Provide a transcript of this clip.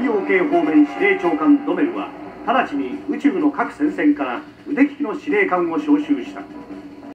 太陽系方面司令長官ドメルは直ちに宇宙の各戦線から腕利きの司令官を招集した。